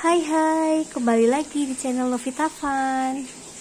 Hai, kembali lagi di channel Novita Fun.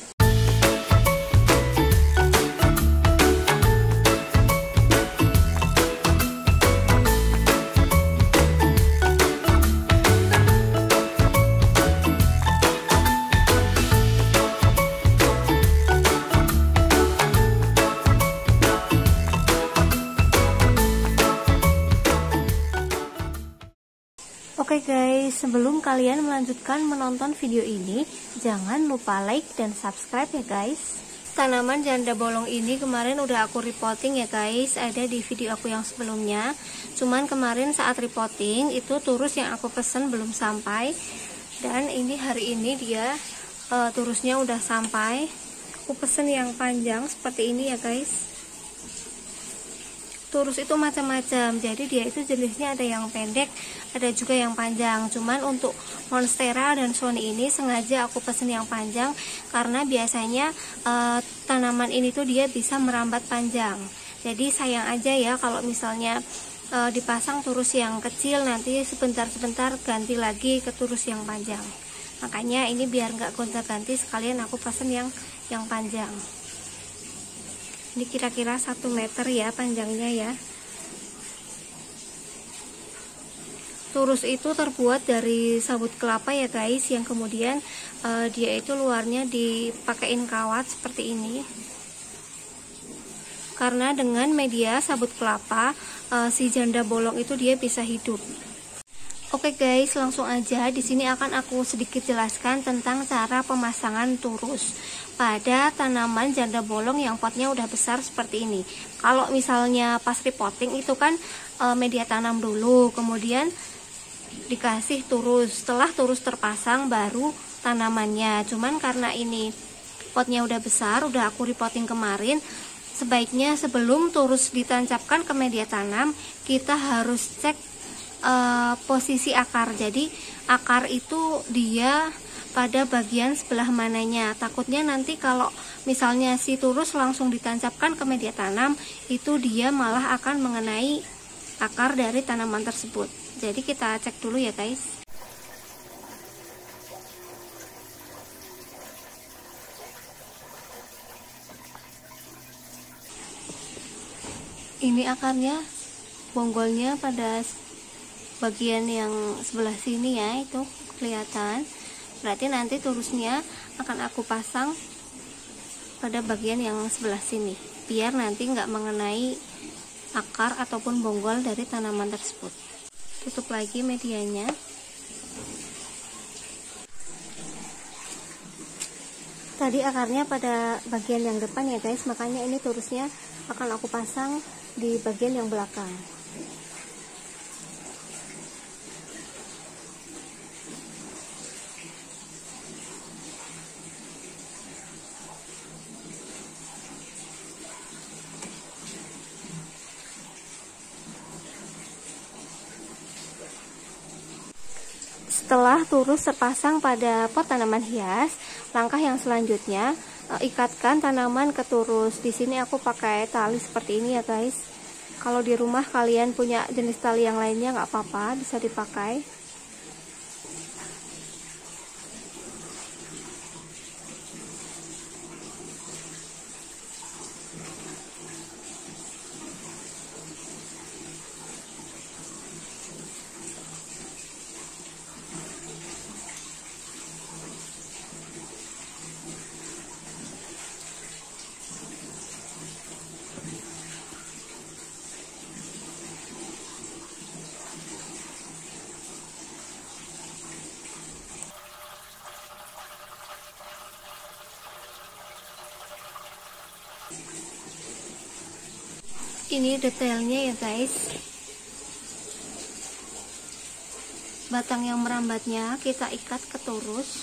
Oke guys, sebelum kalian melanjutkan menonton video ini, jangan lupa like dan subscribe ya guys. Tanaman janda bolong ini kemarin udah aku repotting ya guys, ada di video aku yang sebelumnya. Cuman kemarin saat repotting itu turus yang aku pesen belum sampai. Dan ini hari ini dia turusnya udah sampai. Aku pesen yang panjang seperti ini ya guys. Turus itu macam-macam, jadi dia itu jenisnya ada yang pendek, ada juga yang panjang. Cuman untuk monstera dan sony ini sengaja aku pesen yang panjang karena biasanya tanaman ini tuh dia bisa merambat panjang. Jadi sayang aja ya kalau misalnya dipasang turus yang kecil, nanti sebentar-sebentar ganti lagi ke turus yang panjang. Makanya ini biar nggak gonta-ganti, sekalian aku pesen yang panjang. Ini kira-kira 1 meter ya panjangnya ya. Turus itu terbuat dari sabut kelapa ya guys, yang kemudian dia itu luarnya dipakein kawat seperti ini. Karena dengan media sabut kelapa si janda bolong itu dia bisa hidup. Oke guys, langsung aja di sini akan aku sedikit jelaskan tentang cara pemasangan turus pada tanaman janda bolong yang potnya udah besar seperti ini. Kalau misalnya pas repotting itu kan media tanam dulu, kemudian dikasih turus. Setelah turus terpasang baru tanamannya. Cuman karena ini potnya udah besar, udah aku repotting kemarin, sebaiknya sebelum turus ditancapkan ke media tanam, kita harus cek posisi akar. Jadi akar itu dia pada bagian sebelah mananya. Takutnya nanti kalau misalnya si turus langsung ditancapkan ke media tanam, itu dia malah akan mengenai akar dari tanaman tersebut. Jadi kita cek dulu ya guys. Ini akarnya, bonggolnya pada bagian yang sebelah sini ya, itu kelihatan. Berarti nanti turusnya akan aku pasang pada bagian yang sebelah sini, biar nanti nggak mengenai akar ataupun bonggol dari tanaman tersebut. Tutup lagi medianya. Tadi akarnya pada bagian yang depan ya guys, makanya ini turusnya akan aku pasang di bagian yang belakang. Setelah turus terpasang pada pot tanaman hias, langkah yang selanjutnya ikatkan tanaman ke turus. Di sini aku pakai tali seperti ini ya guys. Kalau di rumah kalian punya jenis tali yang lainnya nggak apa-apa, bisa dipakai. Ini detailnya ya guys. Batang yang merambatnya kita ikat ke turus.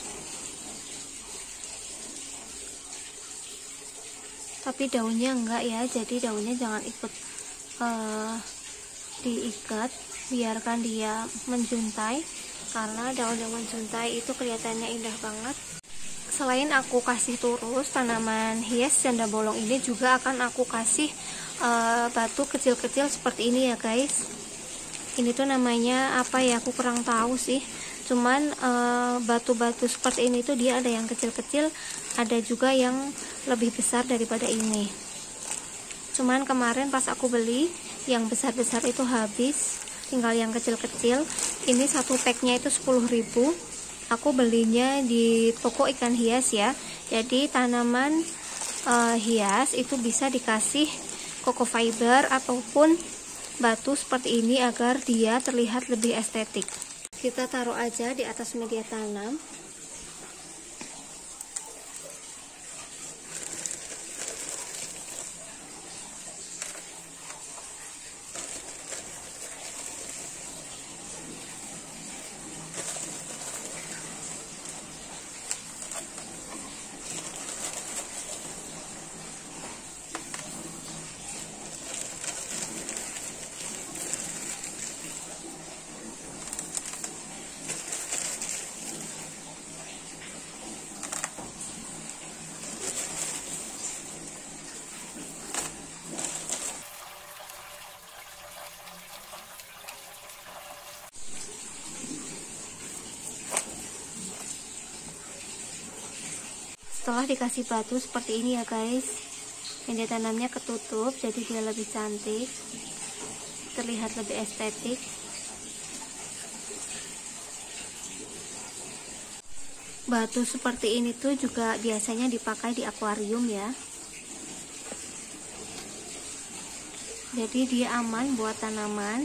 Tapi daunnya enggak ya, jadi daunnya jangan ikut diikat, biarkan dia menjuntai. Karena daun yang menjuntai itu kelihatannya indah banget. Selain aku kasih turus, tanaman hias janda bolong ini juga akan aku kasih batu kecil-kecil seperti ini ya guys. Ini tuh namanya apa ya, aku kurang tahu sih. Cuman batu-batu seperti ini tuh dia ada yang kecil-kecil, ada juga yang lebih besar daripada ini. Cuman kemarin pas aku beli yang besar-besar itu habis, tinggal yang kecil-kecil. Ini satu packnya itu 10.000. Aku belinya di toko ikan hias ya. Jadi tanaman hias itu bisa dikasih coco fiber ataupun batu seperti ini agar dia terlihat lebih estetik. Kita taruh aja di atas media tanam. Setelah dikasih batu seperti ini ya guys, media tanamnya ketutup jadi dia lebih cantik, terlihat lebih estetik. Batu seperti ini tuh juga biasanya dipakai di akuarium ya, jadi dia aman buat tanaman.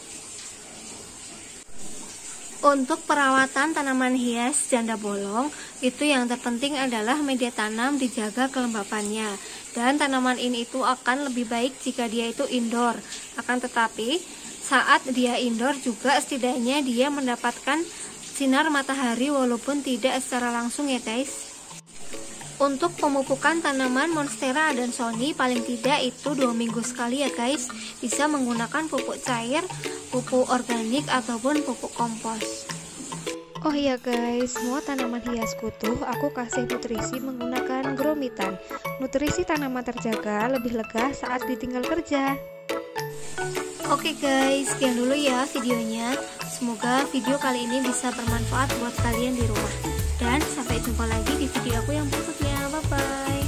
Untuk perawatan tanaman hias janda bolong, itu yang terpenting adalah media tanam dijaga kelembapannya. Dan tanaman ini itu akan lebih baik jika dia itu indoor. Akan tetapi, saat dia indoor juga setidaknya dia mendapatkan sinar matahari walaupun tidak secara langsung ya guys. Untuk pemupukan tanaman monstera adansonii paling tidak itu 2 minggu sekali ya guys. Bisa menggunakan pupuk cair, pupuk organik ataupun pupuk kompos. Oh iya guys, semua tanaman hias kutu aku kasih nutrisi menggunakan Gromitan. Nutrisi tanaman terjaga lebih lega saat ditinggal kerja. Oke guys, sekian dulu ya videonya. Semoga video kali ini bisa bermanfaat buat kalian di rumah. Dan sampai jumpa lagi di video aku yang berikutnya. Bye bye.